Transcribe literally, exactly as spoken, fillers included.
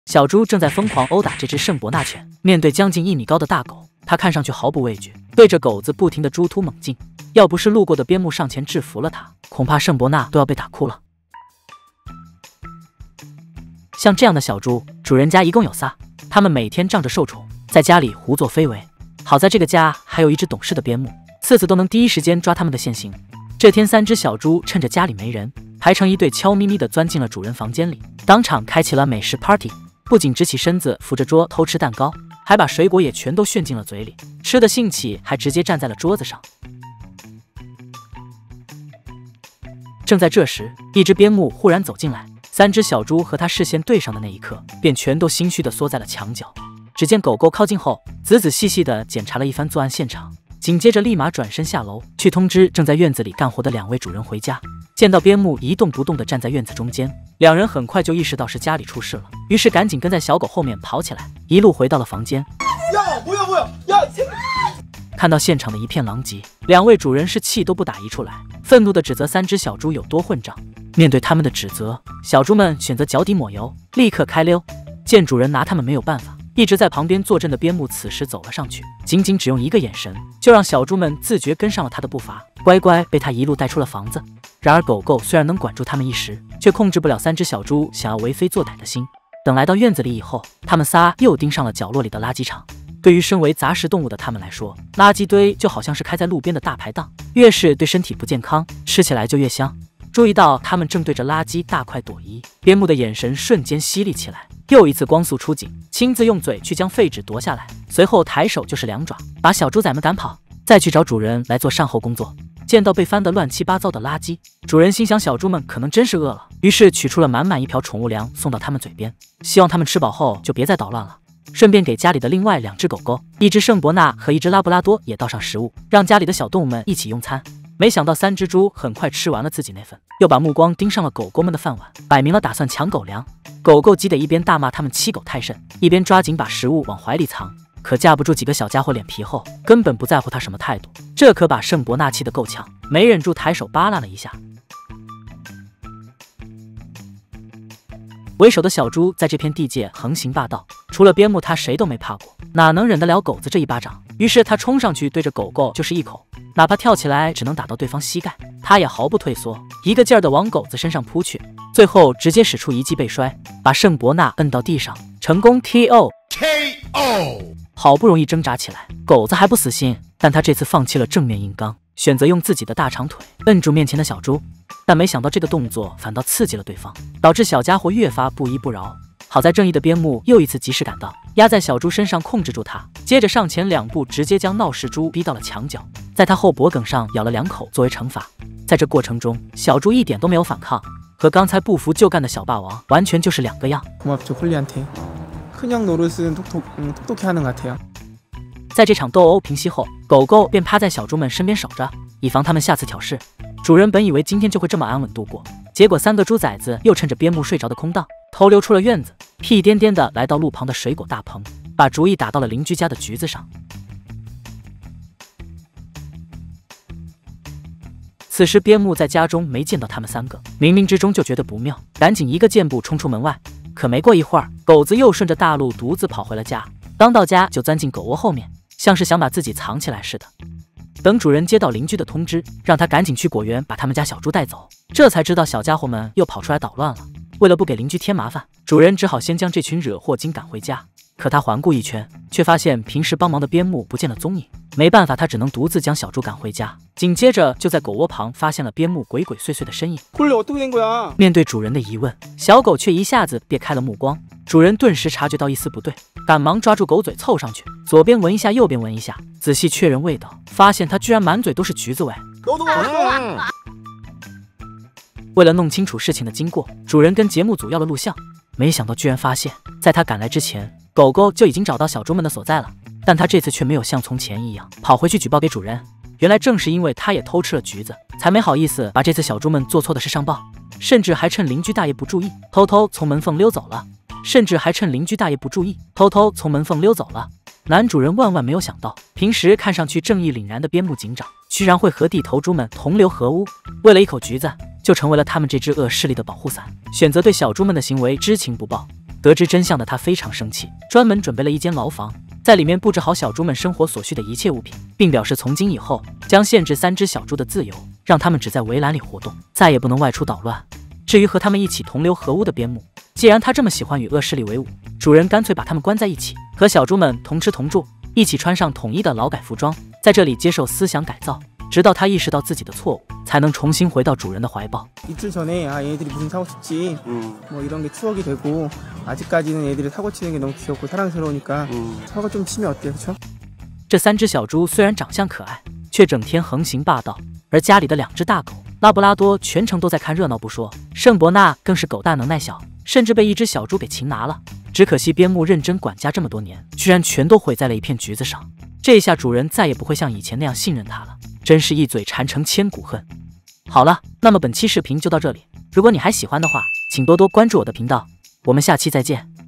小猪正在疯狂殴打这只圣伯纳犬，面对将近一米高的大狗，它看上去毫不畏惧，对着狗子不停的猪突猛进。要不是路过的边牧上前制服了它，恐怕圣伯纳都要被打哭了。像这样的小猪，主人家一共有仨，他们每天仗着受宠，在家里胡作非为。好在这个家还有一只懂事的边牧，次次都能第一时间抓他们的现行。这天，三只小猪趁着家里没人，排成一队，悄咪咪地钻进了主人房间里，当场开启了美食 party。不仅直起身子扶着桌偷吃蛋糕，还把水果也全都炫进了嘴里，吃的兴起，还直接站在了桌子上。正在这时，一只边牧忽然走进来，三只小猪和他视线对上的那一刻，便全都心虚地缩在了墙角。只见狗狗靠近后，仔仔细细地检查了一番作案现场，紧接着立马转身下楼去通知正在院子里干活的两位主人回家。见到边牧一动不动地站在院子中间，两人很快就意识到是家里出事了，于是赶紧跟在小狗后面跑起来，一路回到了房间。 不要不要不要！ 看到现场的一片狼藉，两位主人是气都不打一处来，愤怒地指责三只小猪有多混账。面对他们的指责，小猪们选择脚底抹油，立刻开溜。见主人拿他们没有办法，一直在旁边坐镇的边牧此时走了上去，仅仅只用一个眼神，就让小猪们自觉跟上了他的步伐，乖乖被他一路带出了房子。然而狗狗虽然能管住他们一时，却控制不了三只小猪想要为非作歹的心。等来到院子里以后，他们仨又盯上了角落里的垃圾场。对于身为杂食动物的他们来说，垃圾堆就好像是开在路边的大排档，越是对身体不健康，吃起来就越香。注意到他们正对着垃圾大快朵颐，边牧的眼神瞬间犀利起来，又一次光速出警，亲自用嘴去将废纸夺下来，随后抬手就是两爪，把小猪崽们赶跑，再去找主人来做善后工作。见到被翻得乱七八糟的垃圾，主人心想小猪们可能真是饿了，于是取出了满满一瓢宠物粮送到他们嘴边，希望他们吃饱后就别再捣乱了。顺便给家里的另外两只狗狗，一只圣伯纳和一只拉布拉多也倒上食物，让家里的小动物们一起用餐。没想到三只猪很快吃完了自己那份，又把目光盯上了狗狗们的饭碗，摆明了打算抢狗粮。狗狗急得一边大骂他们欺狗太甚，一边抓紧把食物往怀里藏。可架不住几个小家伙脸皮厚，根本不在乎他什么态度，这可把圣伯纳气得够呛，没忍住抬手扒拉了一下。为首的小猪在这片地界横行霸道，除了边牧他谁都没怕过，哪能忍得了狗子这一巴掌？于是他冲上去对着狗狗就是一口，哪怕跳起来只能打到对方膝盖，他也毫不退缩，一个劲儿地往狗子身上扑去，最后直接使出一记背摔，把圣伯纳摁到地上，成功 K O。K O。好不容易挣扎起来，狗子还不死心，但他这次放弃了正面硬刚，选择用自己的大长腿摁住面前的小猪。但没想到这个动作反倒刺激了对方，导致小家伙越发不依不饶。好在正义的边牧又一次及时赶到，压在小猪身上控制住他，接着上前两步，直接将闹事猪逼到了墙角，在他后脖梗上咬了两口作为惩罚。在这过程中，小猪一点都没有反抗，和刚才不服就干的小霸王完全就是两个样。在这场斗殴平息后，狗狗便趴在小猪们身边守着，以防他们下次挑事。主人本以为今天就会这么安稳度过，结果三个猪崽子又趁着边牧睡着的空档，偷溜出了院子，屁颠颠的来到路旁的水果大棚，把主意打到了邻居家的橘子上。此时边牧在家中没见到他们三个，冥冥之中就觉得不妙，赶紧一个箭步冲出门外。可没过一会儿，狗子又顺着大路独自跑回了家，刚到家就钻进狗窝后面，像是想把自己藏起来似的。等主人接到邻居的通知，让他赶紧去果园把他们家小猪带走，这才知道小家伙们又跑出来捣乱了。为了不给邻居添麻烦，主人只好先将这群惹祸精赶回家。可他环顾一圈，却发现平时帮忙的边牧不见了踪影。没办法，他只能独自将小猪赶回家。紧接着就在狗窝旁发现了边牧鬼鬼祟祟的身影。面对主人的疑问，小狗却一下子别开了目光。主人顿时察觉到一丝不对，赶忙抓住狗嘴凑上去，左边闻一下，右边闻一下，仔细确认味道，发现它居然满嘴都是橘子味。为了弄清楚事情的经过，主人跟节目组要了录像，没想到居然发现，在他赶来之前，狗狗就已经找到小猪们的所在了。但他这次却没有像从前一样跑回去举报给主人，原来正是因为他也偷吃了橘子，才没好意思把这次小猪们做错的事上报，甚至还趁邻居大爷不注意，偷偷从门缝溜走了。甚至还趁邻居大爷不注意，偷偷从门缝溜走了。男主人万万没有想到，平时看上去正义凛然的边牧警长，居然会和地头猪们同流合污，为了一口橘子，就成为了他们这支恶势力的保护伞，选择对小猪们的行为知情不报。 得知真相的他非常生气，专门准备了一间牢房，在里面布置好小猪们生活所需的一切物品，并表示从今以后将限制三只小猪的自由，让他们只在围栏里活动，再也不能外出捣乱。至于和他们一起同流合污的边牧，既然他这么喜欢与恶势力为伍，主人干脆把他们关在一起，和小猪们同吃同住，一起穿上统一的劳改服装，在这里接受思想改造，直到他意识到自己的错误，才能重新回到主人的怀抱。 이틀 전에 아 얘들이 무슨 사고 쳤지 음. 뭐 이런 게 추억이 되고 아직까지는 얘들이 사고 치는 게 너무 귀엽고 사랑스러우니까 음. 사고 좀 치면 어때요, 그쵸? 这三只小猪虽然长相可爱，却整天横行霸道，而家里的两只大狗拉布拉多全程都在看热闹不说，圣伯纳更是狗大能耐小，甚至被一只小猪给擒拿了。只可惜边牧认真管家这么多年，居然全都毁在了一片橘子上。这下主人再也不会像以前那样信任他了，真是一嘴缠成千古恨。好了，那么本期视频就到这里，如果你还喜欢的话，请多多关注我的频道，我们下期再见。